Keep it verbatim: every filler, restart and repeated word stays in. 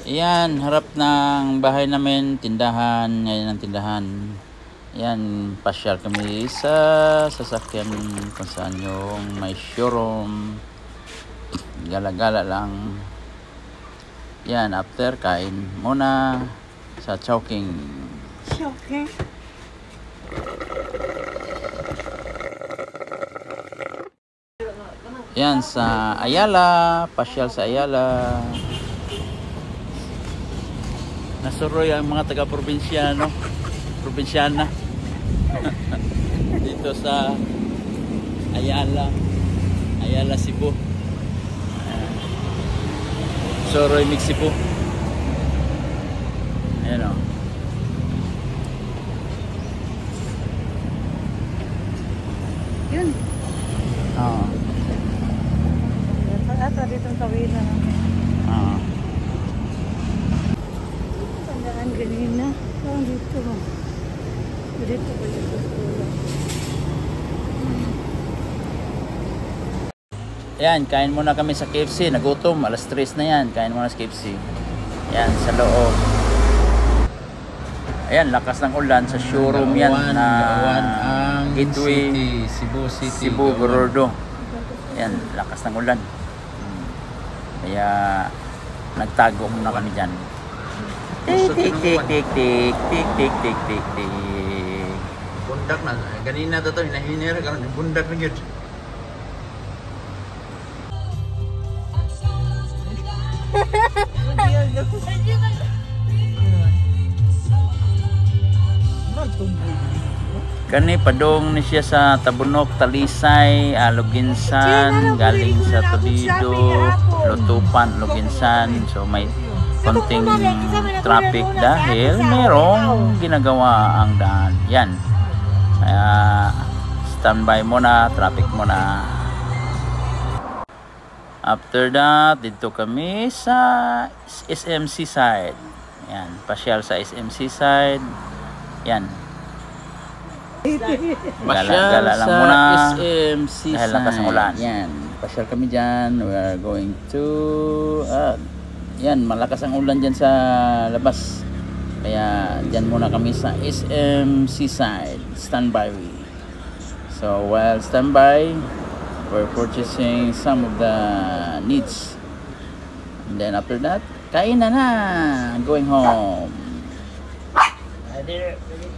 Yan, harap ng bahay namin, tindahan, ngayon ang tindahan. Yan, pasyal kami sa sasakyan kung saan yung may showroom. Gala-gala lang. Yan, after kain muna sa Chowking. Chowking? Yan, sa Ayala, pasyal sa Ayala. Nasuroy ang mga taga-probinsyano, probinsyana dito sa Ayala, Ayala, Cebu. Suroy, Mexico. Ayan o. Yun. Oo. Ata dito ang tawilan. Oo. Tandaan ganina. Saan dito mo? Dito ba dito sa ulo? Ayan, kain muna kami sa K F C. Nagutom, alas tres na yan. Kain muna sa K F C. Ayan, sa loob. Ayan, lakas ng ulan sa showroom yan na Gateway City, Cebu City, Cebu, Gordo. Ayan, lakas ng ulan. Kaya nagtago muna kami dyan. Tik, tik, tik, tik, tik, tik, tik, tik, tik, tik. Bundak na. Ganina to to, hinahinira ka ng bundak na yun. Kani padong ni siya sa Tabunok, Talisay, uh, Luginsan, galing sa Toledo, Lutupan, Luginsan. So may konting traffic dahil merong ginagawa ang daan. Yan. Kaya standby muna, traffic muna. After that, dito kami sa S M C side. Yan, pasyal sa S M C side. Yan. Gala-gala lang muna S M C dahil lakas ng ulan. Yan, pasyal kami dyan. We are going to uh, yan, malakas ang ulan dyan sa labas. Kaya dyan muna kami sa S M C side. Standby. So while standby, we're purchasing some of the needs. And then after that, kain na na. Going home.